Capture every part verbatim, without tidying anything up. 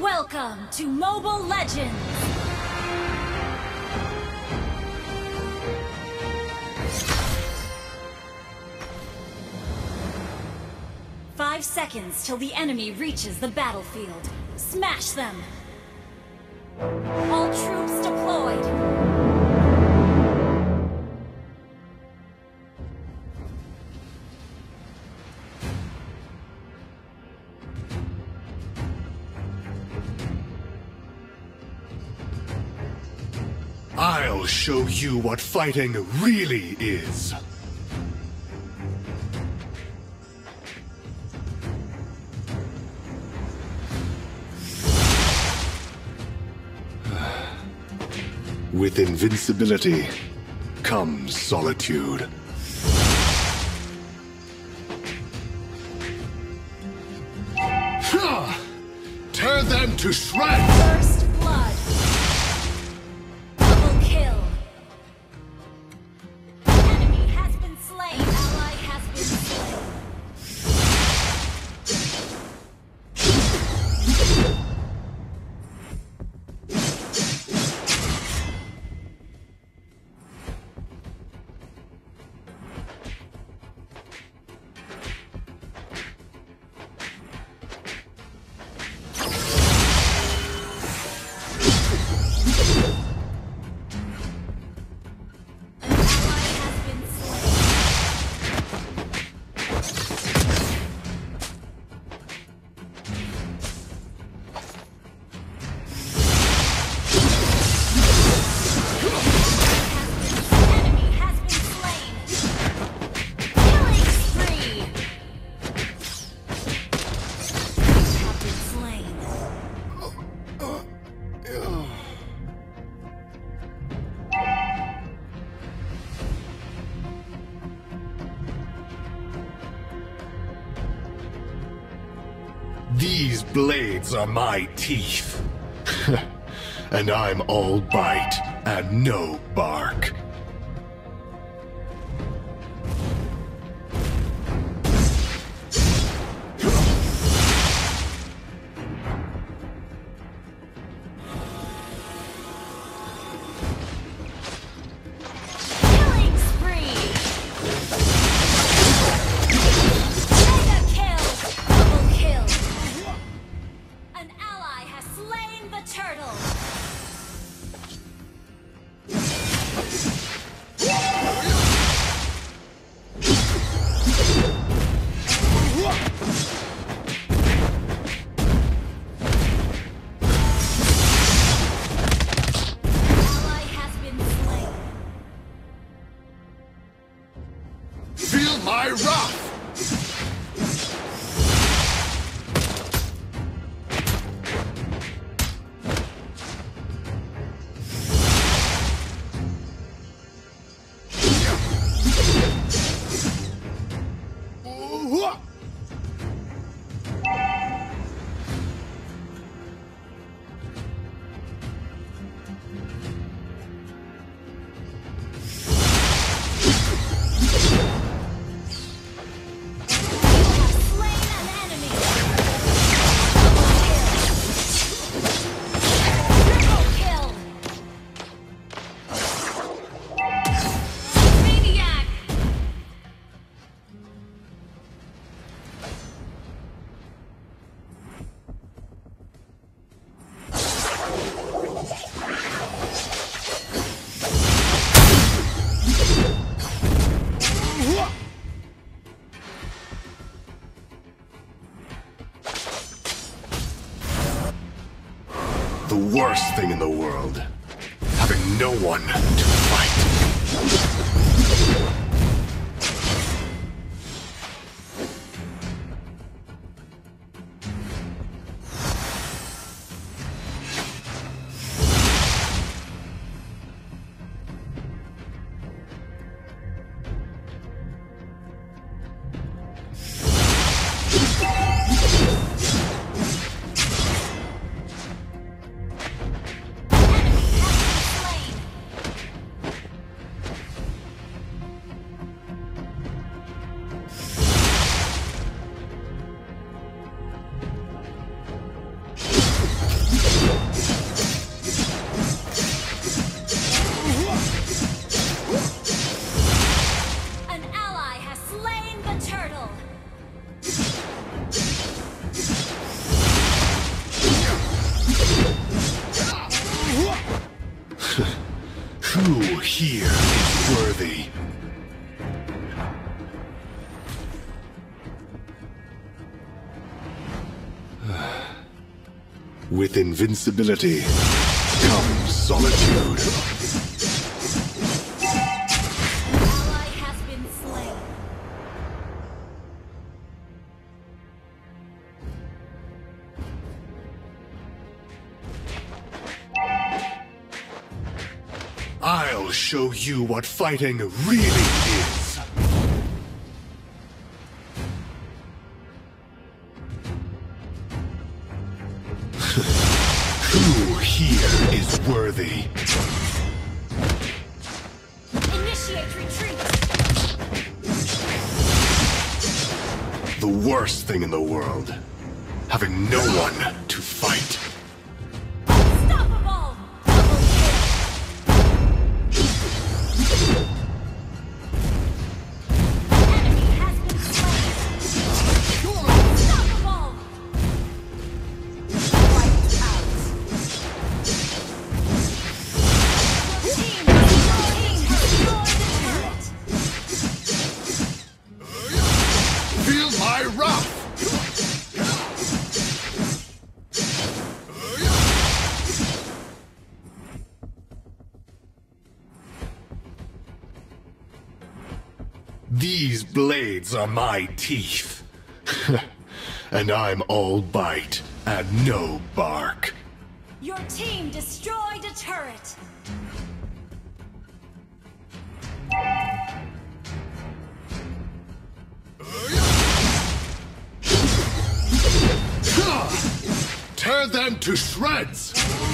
Welcome to Mobile Legends! Five seconds till the enemy reaches the battlefield. Smash them! All troops deployed! I'll show you what fighting really is. With invincibility comes solitude. Tear them to shreds! First blood! Double kill! Enemy has been slain! Ally has been slain! These blades are my teeth. And I'm all bite and no bark. Killing spree! Mega kill! Double kill! An ally has slain the turtle! Ally has been slain. Feel my wrath! Slain an enemy! Triple kill! Maniac! The worst thing in the world. Having no one to fight. Enemy has been slain! the turtle! Who here is worthy? With invincibility comes solitude. Ally has been slain. I'll show you what fighting really is. Who here is worthy? Initiate retreat! The worst thing in the world, having no one to fight. Unstoppable! Double kill! Enemy has been slain! Unstoppable! Wiped out! Your team has destroyed the turret! Feel my wrath! These blades are my teeth. And I'm all bite and no bark. Your team destroyed a turret! Tear them to shreds!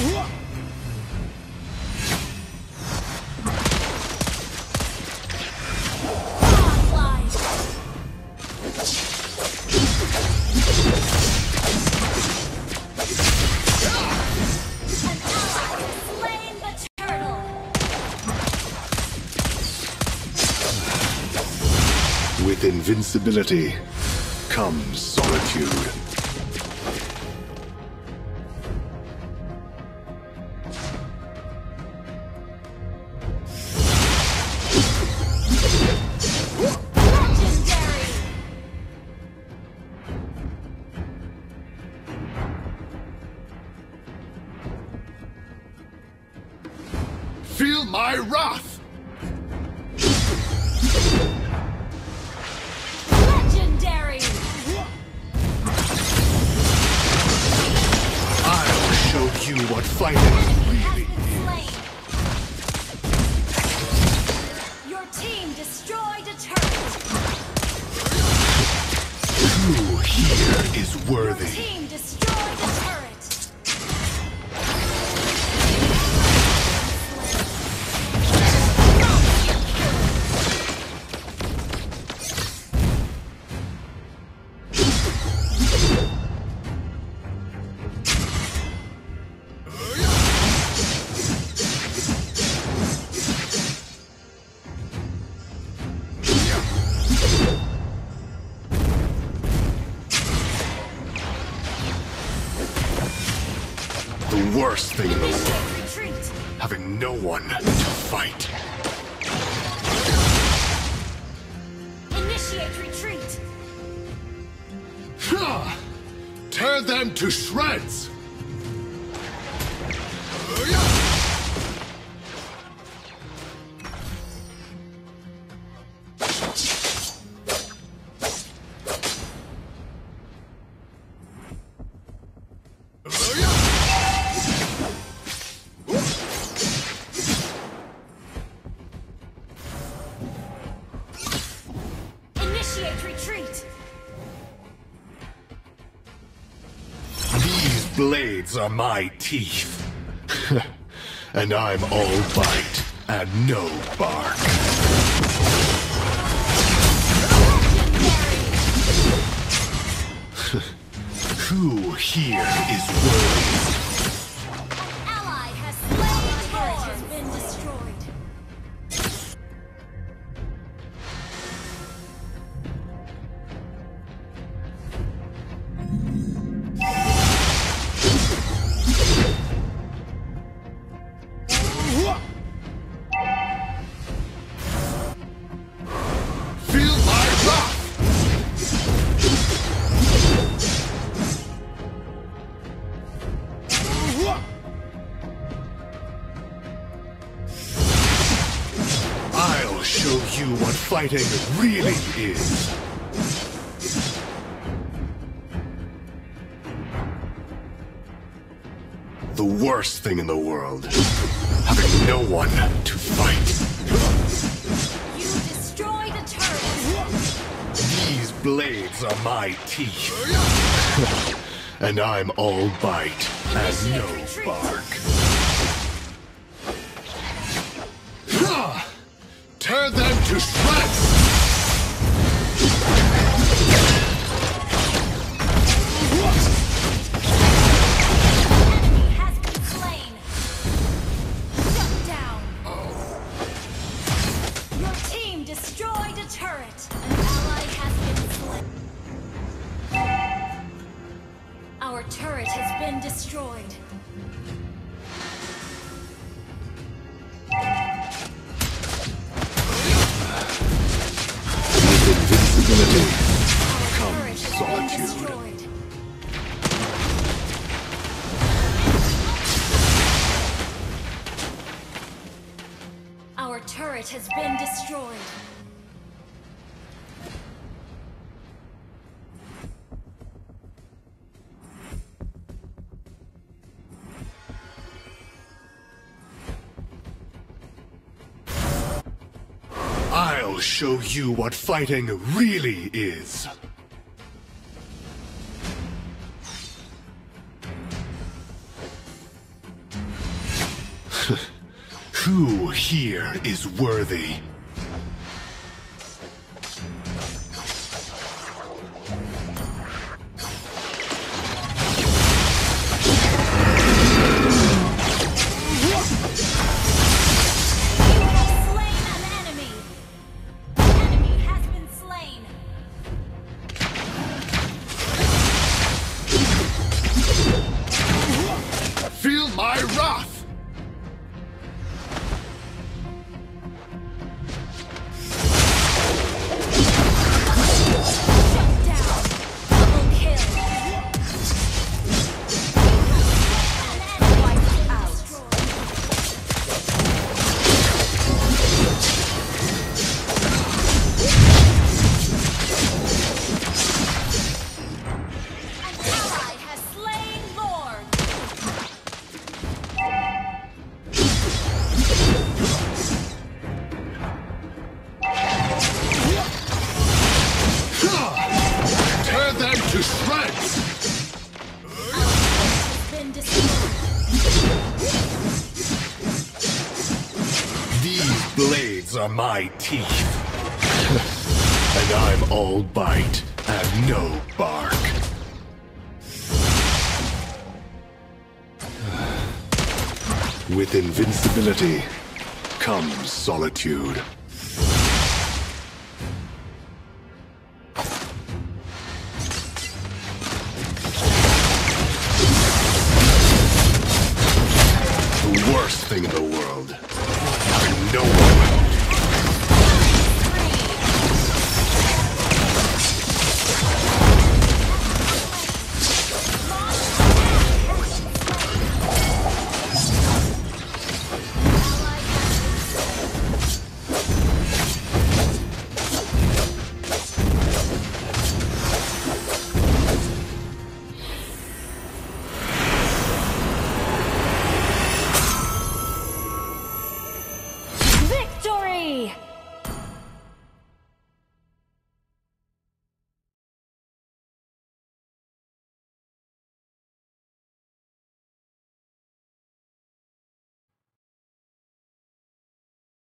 Godlike! An ally has slain the turtle! With invincibility comes solitude. Legendary! Feel my wrath! Legendary! I'll show you what fighting Enemy has really been is. slain! Your team destroyed a turret! Who here is Your worthy? team destroyed a turret! The worst thing in the world, Initiate retreat! having no one to fight. Initiate retreat! Tear them to shreds! Initiate retreat! These blades are my teeth. And I'm all bite and no bark. Who here is worthy? Ally has slain the turret has been destroyed. fighting really is. The worst thing in the world, having no one to fight. You destroyed a turret. These blades are my teeth. And I'm all bite and no bark. Tear them to shreds! Enemy has been slain. Shut down. Your team destroyed a turret. An ally has been slain. Our turret has been destroyed. Invincibility. Our Come, turret has been solitude. destroyed. Our turret has been destroyed. I'll show you what fighting really is. Who here is worthy? Slain an enemy. Enemy has been slain. Feel my wrath! Shut down. Double kill. An enemy wiped out. An ally has slain Lord. Tear them to shreds! Has been destroyed. These blades are my teeth. And I'm all bite and no bark. With invincibility comes solitude.